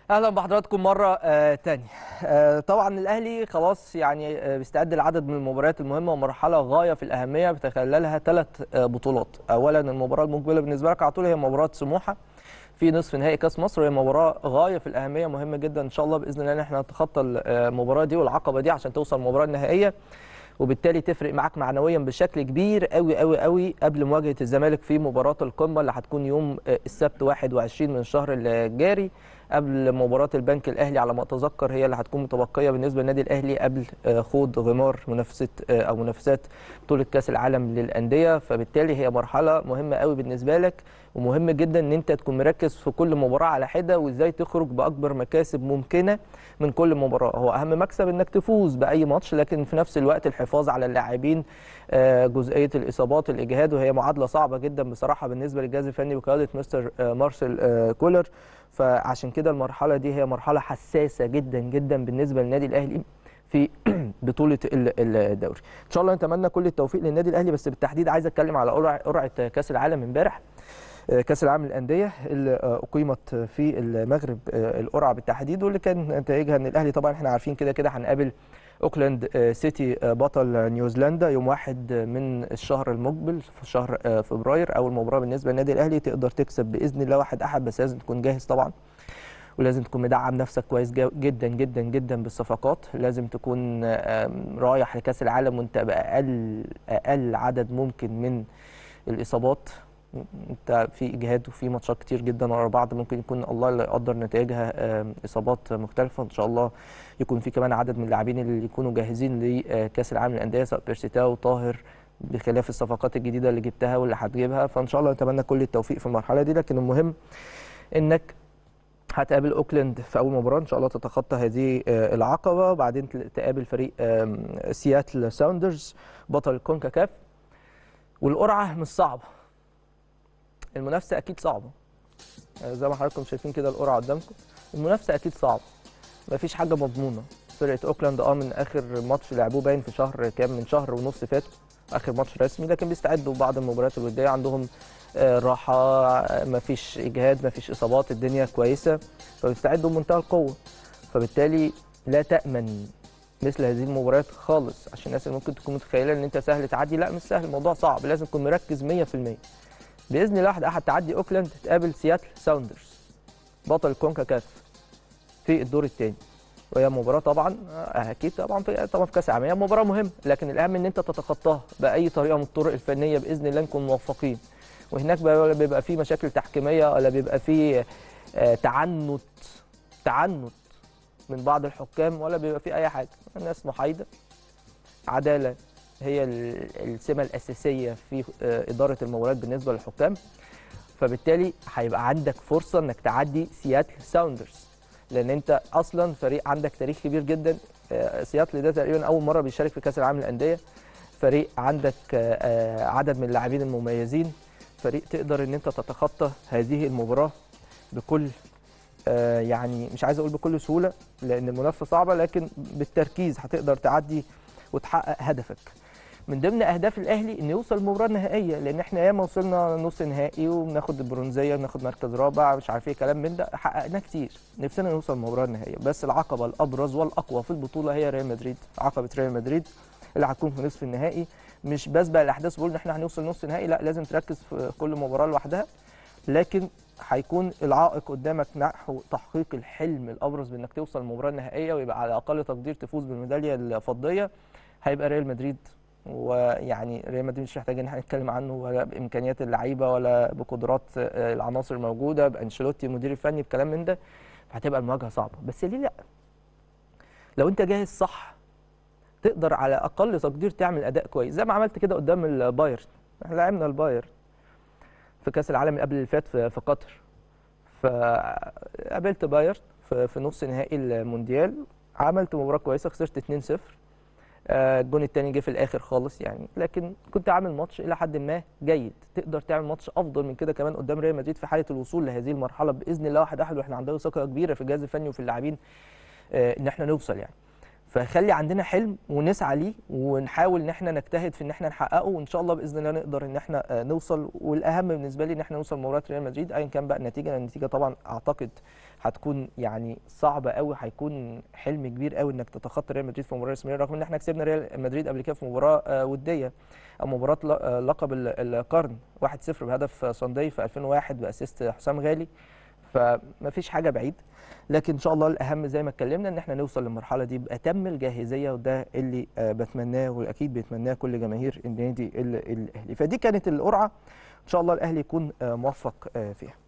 اهلا بحضراتكم مره تانية. طبعا الاهلي خلاص يعني بيستعد لعدد من المباريات المهمه ومرحله غايه في الاهميه بتخللها 3 بطولات. اولا المباراه المقبله بالنسبه لك على طول هي مباراه سموحه في نصف نهائي كاس مصر، وهي مباراه غايه في الاهميه مهمه جدا. ان شاء الله باذن الله ان احنا نتخطى المباراه دي والعقبه دي عشان توصل المباراه النهائيه، وبالتالي تفرق معاك معنويا بشكل كبير قوي قوي قوي قبل مواجهه الزمالك في مباراه القمه اللي هتكون يوم السبت 21 من الشهر الجاري، قبل مباراه البنك الاهلي على ما اتذكر هي اللي هتكون متبقيه بالنسبه للنادي الاهلي قبل خوض غمار منافسه او منافسات بطوله كاس العالم للانديه. فبالتالي هي مرحله مهمه قوي بالنسبه لك، ومهم جدا ان انت تكون مركز في كل مباراه على حده وازاي تخرج باكبر مكاسب ممكنه من كل مباراه. هو اهم مكسب انك تفوز باي ماتش، لكن في نفس الوقت الحفاظ على اللاعبين، جزئيه الاصابات، الاجهاد، وهي معادله صعبه جدا بصراحه بالنسبه للجهاز الفني بقياده مستر مارسيل كولر. فعشان كده المرحله دي هي مرحله حساسه جدا جدا بالنسبه للنادي الاهلي في بطوله الدوري. ان شاء الله نتمنى كل التوفيق للنادي الاهلي، بس بالتحديد عايز اتكلم على قرعه كاس العالم امبارح، كاس العالم للانديه اللي اقيمت في المغرب، القرعه بالتحديد، واللي كان نتائجها ان الاهلي طبعا احنا عارفين كده كده هنقابل اوكلاند سيتي بطل نيوزيلندا يوم 1 من الشهر المقبل في شهر فبراير. اول مباراه بالنسبه للنادي الاهلي تقدر تكسب باذن الله 1-1، بس لازم تكون جاهز طبعا، ولازم تكون مدعم نفسك كويس جدا جدا جدا بالصفقات. لازم تكون رايح لكاس العالم وانت باقل عدد ممكن من الاصابات. انت في اجهاد وفي ماتشات كتير جدا ورا بعض، ممكن يكون الله اللي يقدر نتائجها اصابات مختلفه. ان شاء الله يكون في كمان عدد من اللاعبين اللي يكونوا جاهزين لكاس العالم للانديه، سواء بيرسيتاو وطاهر، بخلاف الصفقات الجديده اللي جبتها واللي هتجيبها. فان شاء الله نتمنى كل التوفيق في المرحله دي، لكن المهم انك هتقابل اوكلاند في اول مباراه، ان شاء الله تتخطى هذه العقبه، وبعدين تقابل فريق سياتل ساوندرز بطل الكونكاكاف. والقرعه مش صعبه، المنافسه اكيد صعبه، زي ما حضراتكم شايفين كده القرعه قدامكم، المنافسه اكيد صعبه، مفيش حاجه مضمونه. فرقه اوكلاند من اخر ماتش لعبوه باين في شهر كام، من شهر ونص فات اخر ماتش رسمي، لكن بيستعدوا بعض المباريات الوديه، عندهم راحه، مفيش اجهاد، مفيش اصابات، الدنيا كويسه، فبيستعدوا بمنتهى القوه. فبالتالي لا تامن مثل هذه المباريات خالص، عشان الناس اللي ممكن تكون متخيله ان انت سهل تعدي، لا مش سهل، الموضوع صعب، لازم تكون مركز 100%. باذن الله احد تعدي اوكلاند تقابل سياتل ساوندرز بطل الكونكاكاف في الدور الثاني، وهي مباراه طبعا اكيد طبعا في كاس العالم، هي مباراه مهمه، لكن الاهم ان انت تتخطاها باي طريقه من الطرق الفنيه، باذن الله نكون موفقين. وهناك ولا بيبقى في مشاكل تحكيميه، ولا بيبقى في تعنت من بعض الحكام، ولا بيبقى في اي حاجه، الناس محايده، عداله هي السمه الاساسيه في اداره المباريات بالنسبه للحكام. فبالتالي هيبقى عندك فرصه انك تعدي سياتل ساوندرز، لان انت اصلا فريق عندك تاريخ كبير جدا. سياتل ده تقريبا اول مره بيشارك في كاس العالم للانديه، فريق عندك عدد من اللاعبين المميزين، فريق تقدر ان انت تتخطى هذه المباراه بكل يعني مش عايز اقول بكل سهوله لان المنافسه صعبه، لكن بالتركيز هتقدر تعدي وتحقق هدفك. من ضمن اهداف الاهلي انه يوصل المباراه النهائيه، لان احنا ياما وصلنا نص نهائي وبناخد البرونزيه، بناخد مركز رابع، مش عارف ايه كلام من ده، حققناه كتير، نفسنا نوصل المباراه النهائيه. بس العقبه الابرز والاقوى في البطوله هي ريال مدريد، عقبه ريال مدريد اللي هتكون في نصف النهائي. مش بسبق الاحداث بقول ان احنا هنوصل نص نهائي، لا لازم تركز في كل مباراه لوحدها، لكن هيكون العائق قدامك نحو تحقيق الحلم الابرز بانك توصل المباراه النهائيه ويبقى على اقل تقدير تفوز بالميداليه الفضيه، هيبقى ريال مدريد. ويعني ريال مدريد مش محتاج ان احنا نتكلم عنه، ولا بامكانيات اللعيبه، ولا بقدرات العناصر الموجوده، بانشيلوتي المدير الفني، بكلام من ده، فهتبقى المواجهه صعبه. بس ليه لا؟ لو انت جاهز صح تقدر على اقل تقدير تعمل اداء كويس زي ما عملت كده قدام البايرن. احنا لعبنا البايرن في كاس العالم اللي قبل اللي فات في قطر، فقابلت بايرن في نص نهائي المونديال، عملت مباراه كويسه، خسرت 2-0. الجون الثاني جه في الاخر خالص يعني، لكن كنت عامل ماتش الى حد ما جيد. تقدر تعمل ماتش افضل من كده كمان قدام ريال مدريد في حاله الوصول لهذه المرحله باذن الله 1-1، واحنا عندنا ثقه كبيره في الجهاز الفني وفي اللاعبين ان احنا نوصل يعني. فخلي عندنا حلم ونسعى ليه ونحاول ان احنا نجتهد في ان احنا نحققه، وان شاء الله باذن الله نقدر ان احنا نوصل. والاهم بالنسبه لي ان احنا نوصل لمباراه ريال مدريد ايا كان بقى النتيجه، لان النتيجه طبعا اعتقد هتكون يعني صعبه قوي، هيكون حلم كبير قوي انك تتخطى ريال مدريد في مباراه رسميه، رغم ان احنا كسبنا ريال مدريد قبل كده في مباراه وديه او مباراه لقب القرن 1-0 بهدف صندي في 2001 باسيست حسام غالي. فما فيش حاجه بعيد، لكن ان شاء الله الاهم زي ما اتكلمنا ان احنا نوصل للمرحله دي باتم الجاهزيه، وده اللي بتمناه واكيد بيتمناه كل جماهير النادي الاهلي. فدي كانت القرعه، ان شاء الله الاهلي يكون موفق فيها.